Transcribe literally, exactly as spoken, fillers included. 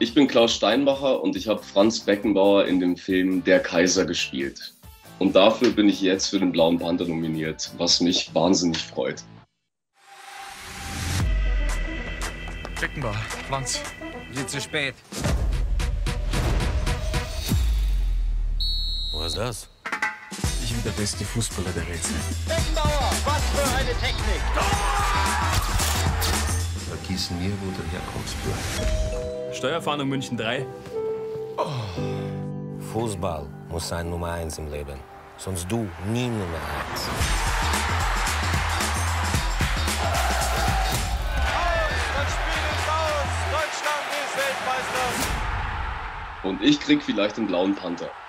Ich bin Klaus Steinbacher und ich habe Franz Beckenbauer in dem Film Der Kaiser gespielt. Und dafür bin ich jetzt für den Blauen Panther nominiert, was mich wahnsinnig freut. Beckenbauer, Franz. Sie zu spät. Was ist das? Ich bin der beste Fußballer der Welt. Beckenbauer, was für eine Technik! Vergiss nie, wo du herkommst, Bro. Steuerfahndung München drei. Oh. Fußball muss sein Nummer eins im Leben. Sonst du nie Nummer eins. Das Spiel ist aus! Deutschland ist Weltmeister! Und ich krieg vielleicht den Blauen Panther.